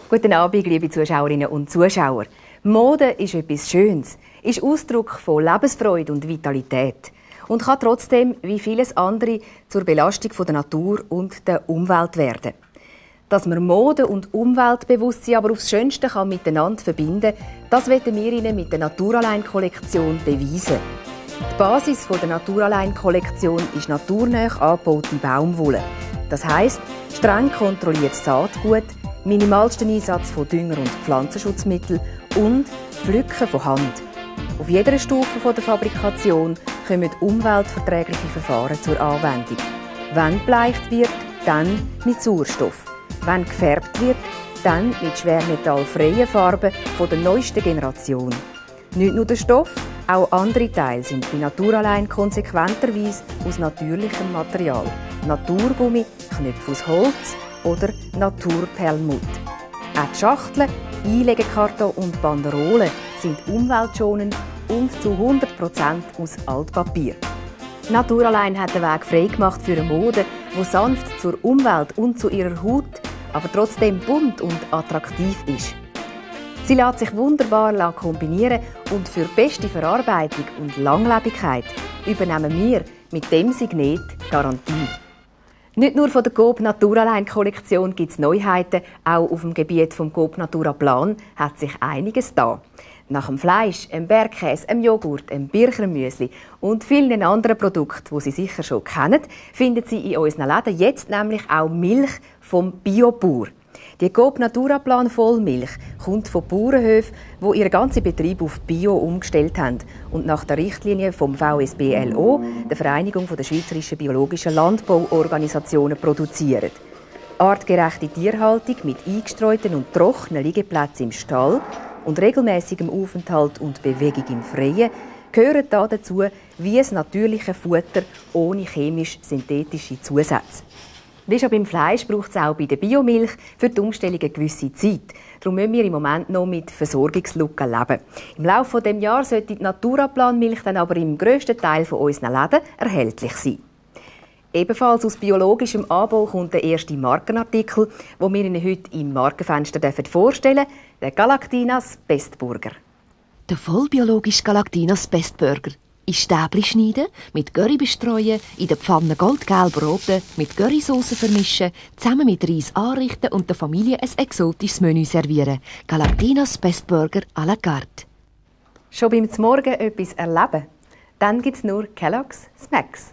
Guten Abend, liebe Zuschauerinnen und Zuschauer. Mode ist etwas Schönes, ist Ausdruck von Lebensfreude und Vitalität und kann trotzdem, wie vieles andere, zur Belastung der Natur und der Umwelt werden. Dass man Mode- und Umweltbewusstsein aber aufs Schönste miteinander verbinden kann, das wollen wir Ihnen mit der Naturaline-Kollektion beweisen. Die Basis der Naturaline-Kollektion ist naturnah angebaute Baumwolle. Das heisst, streng kontrolliertes Saatgut, minimalsten Einsatz von Dünger und Pflanzenschutzmitteln und Pflücken von Hand. Auf jeder Stufe der Fabrikation kommen umweltverträgliche Verfahren zur Anwendung. Wenn gebleicht wird, dann mit Sauerstoff. Wenn gefärbt wird, dann mit schwermetallfreien Farben von der neuesten Generation. Nicht nur der Stoff, auch andere Teile sind bei Naturaline konsequenterweise aus natürlichem Material. Naturgummi, Knöpfe aus Holz oder Naturperlmutt. Auch die Schachteln, Einlegekarton und Banderolen sind umweltschonend und zu 100% aus Altpapier. Naturaline hat den Weg freigemacht für eine Mode, die sanft zur Umwelt und zu ihrer Haut, aber trotzdem bunt und attraktiv ist. Sie lässt sich wunderbar kombinieren und für beste Verarbeitung und Langlebigkeit übernehmen wir mit dem Signet Garantie. Nicht nur von der Coop Naturaline-Kollektion gibt es Neuheiten, auch auf dem Gebiet vom Coop Natura Plan hat sich einiges da. Nach dem Fleisch, dem Bergkäse, dem Joghurt, dem Birchermüsli und vielen anderen Produkten, die Sie sicher schon kennen, finden Sie in unseren Läden jetzt nämlich auch Milch vom Biobauer. Die Coop Natura Plan Vollmilch kommt von Bauernhöfen, die ihren ganzen Betrieb auf Bio umgestellt haben und nach der Richtlinie vom VSBLO, der Vereinigung der Schweizerischen Biologischen Landbauorganisationen, produzieren. Artgerechte Tierhaltung mit eingestreuten und trockenen Liegeplätzen im Stall und regelmäßigem Aufenthalt und Bewegung im Freien gehören dazu wie das natürliche Futter ohne chemisch-synthetische Zusätze. Wie schon beim Fleisch braucht es auch bei der Biomilch für die Umstellung eine gewisse Zeit. Darum müssen wir im Moment noch mit Versorgungslücken leben. Im Laufe dieses Jahres sollte die Naturaplan-Milch dann aber im grössten Teil von unseren Läden erhältlich sein. Ebenfalls aus biologischem Anbau kommt der erste Markenartikel, den wir Ihnen heute im Markenfenster vorstellen dürfen, der Galactinas Bestburger. Der vollbiologische Galactinas Bestburger. In Stäbchen schneiden, mit Curry bestreuen, in der Pfanne goldgelb broten, mit Currysauce vermischen, zusammen mit Reis anrichten und der Familie ein exotisches Menü servieren. Galactinas Bestburger à la carte. Schon beim Morgen etwas erleben? Dann gibt es nur Kellogg's Smacks.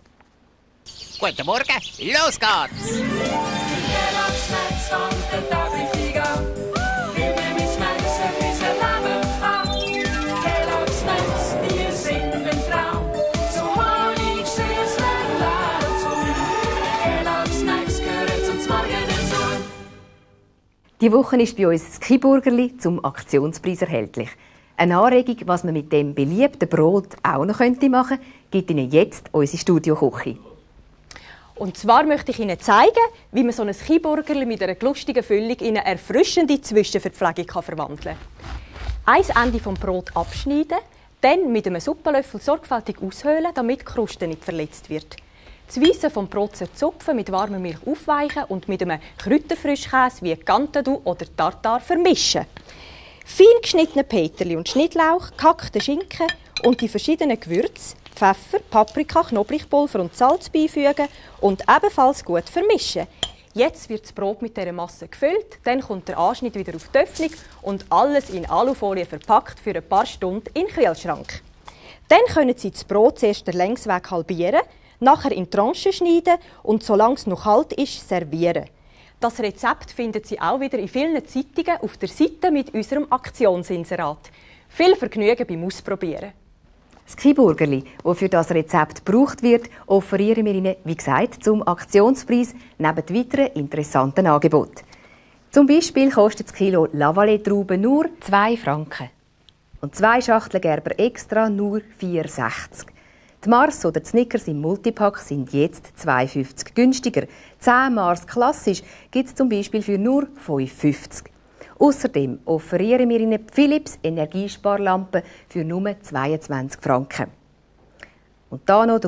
Guten Morgen, los geht's! Kellogg's Smacks von der Tagliga. Wir nehmen Smacks, ein bisschen Leben an. Kellogg's Smacks, wir sind ein Traum. So Honig, süß, lecker dazu. Kellogg's Smacks gehören zum Morgen dazu. Die Woche ist bei uns das Skiburgerli zum Aktionspreis erhältlich. Eine Anregung, was man mit dem beliebten Brot auch noch machen könnte, gibt Ihnen jetzt unsere Studioküche. Und zwar möchte ich Ihnen zeigen, wie man so ein Skiburgerli mit einer lustigen Füllung in eine erfrischende Zwischenverpflegung verwandeln kann. Ein Ende vom Brot abschneiden, dann mit einem Suppenlöffel sorgfältig aushöhlen, damit die Kruste nicht verletzt wird. Das Weisse vom Brot zerzupfen, mit warmer Milch aufweichen und mit einem Kräuterfrischkäse wie Cantadou oder Tartar vermischen. Fein geschnittene Peterli und Schnittlauch, gehackte Schinken und die verschiedenen Gewürze, Pfeffer, Paprika, Knoblauchpulver und Salz beifügen und ebenfalls gut vermischen. Jetzt wird das Brot mit dieser Masse gefüllt, dann kommt der Anschnitt wieder auf die Öffnung und alles in Alufolie verpackt für ein paar Stunden in den Kühlschrank. Dann können Sie das Brot zuerst den Längsweg halbieren, nachher in Tranchen schneiden und solange es noch kalt ist, servieren. Das Rezept finden Sie auch wieder in vielen Zeitungen auf der Seite mit unserem Aktionsinserat. Viel Vergnügen beim Ausprobieren. Das Skiburgerli, das für das Rezept gebraucht wird, offerieren wir Ihnen, wie gesagt, zum Aktionspreis neben weiteren interessanten Angeboten. Zum Beispiel kostet das Kilo Lavalais-Trauben nur 2 Franken. Und 2 Schachteln Gerber Extra nur 4,60. Die Mars oder die Snickers im Multipack sind jetzt 2,50 günstiger. 10 Mars klassisch gibt es zum Beispiel für nur 5,50. Außerdem offerieren wir Ihnen die Philips Energiesparlampe für nur 22 Franken. Und da noch der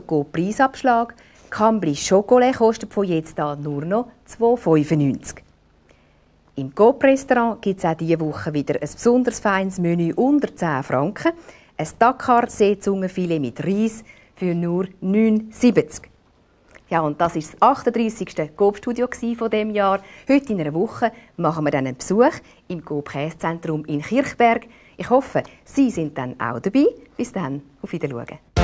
Im Coop-Restaurant gibt es auch diese Woche wieder ein besonders feines Menü unter 10 Franken. Ein Dakar-Seezungenfilet mit Reis für nur 9,70. Ja, und das war das 38. Coop-Studio von diesem Jahr. Heute in einer Woche machen wir dann einen Besuch im Coop-Käszentrum in Kirchberg. Ich hoffe, Sie sind dann auch dabei. Bis dann, auf Wiedersehen.